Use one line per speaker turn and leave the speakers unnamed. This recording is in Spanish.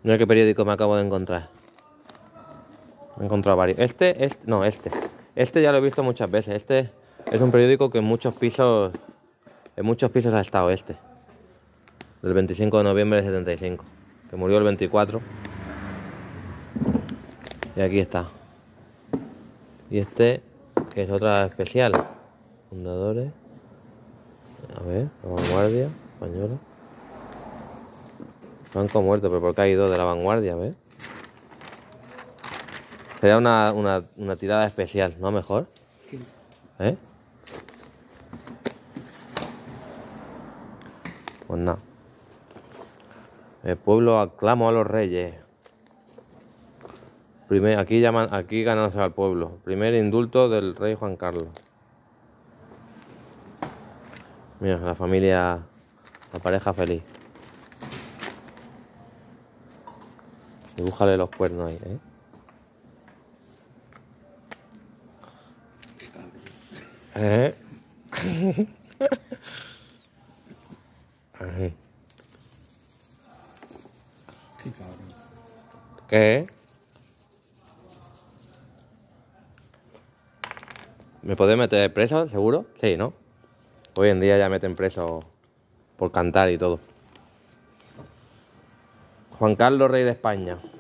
Mira qué periódico me acabo de encontrar. He encontrado varios. Este ya lo he visto muchas veces. Este es un periódico que en muchos pisos ha estado este. Del 25 de noviembre del 75. Que murió el 24. Y aquí está. Y este, que es otra especial. Fundadores. A ver, La Vanguardia Española. Franco muerto, pero porque hay dos de La Vanguardia, ¿ves? Sería una tirada especial, ¿no? Mejor. ¿Eh? Pues nada. El pueblo aclamó a los reyes. Aquí ganándose al pueblo. Primer indulto del rey Juan Carlos. Mira, la familia, la pareja feliz. Dibújale los cuernos ahí, ¿eh? ¿Eh?
Qué cabrón.
¿Qué? ¿Me podés meter preso, seguro? Sí, ¿no? Hoy en día ya meten preso por cantar y todo. Juan Carlos, rey de España.